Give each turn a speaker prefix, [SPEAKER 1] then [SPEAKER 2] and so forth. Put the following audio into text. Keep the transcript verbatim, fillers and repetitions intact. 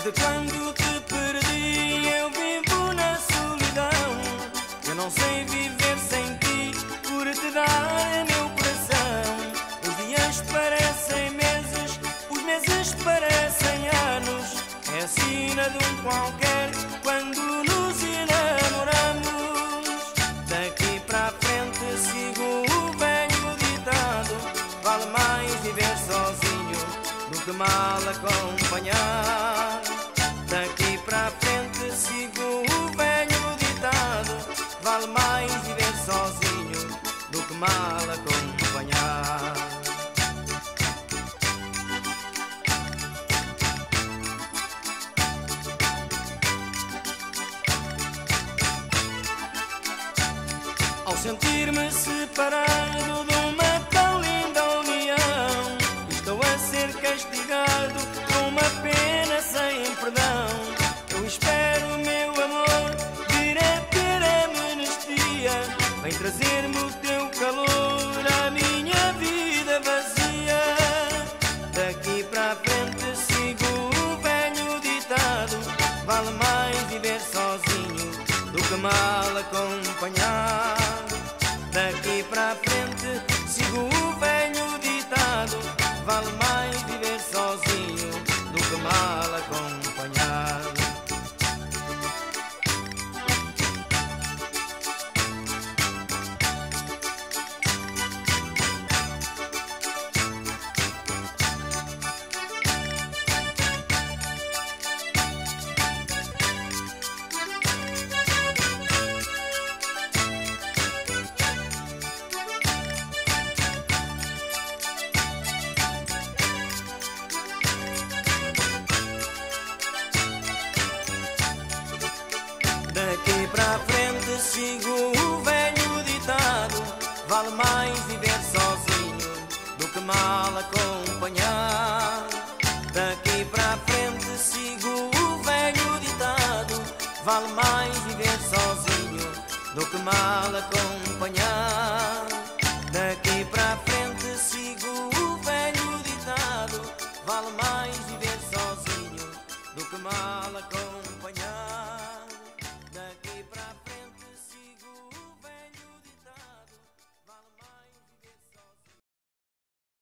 [SPEAKER 1] Desde quando te perdi eu vivo na solidão. Eu não sei viver sem ti, por te dar meu coração. Os dias parecem meses, os meses parecem anos. É a sina de um qualquer quando nos enamoramos. Daqui para a frente sigo o velho ditado: vale mais viver sozinho do que mal acompanhar. Daqui para a frente sigo o velho ditado: vale mais viver sozinho do que mal acompanhar. Ao sentir-me separado de uma tão linda união, estou a ser castigado com uma pena sem perdão. Eu espero, meu amor, vir a ter amnistia. Vem trazer-me o teu calor à minha vida vazia. Daqui para a frente sigo o velho ditado: vale mais viver sozinho do que mal acompanhar. Daqui para a frente sigo o velho ditado: vale mais viver sozinho do que mal acompanhar. Daqui para a frente sigo o velho ditado: vale mais viver sozinho do que mal acompanhar. Daqui para a frente sigo o velho ditado: vale mais viver sozinho do que mal acompanhar. Daqui para a frente sigo o velho ditado: vale mais viver sozinho do que mal acompanhar.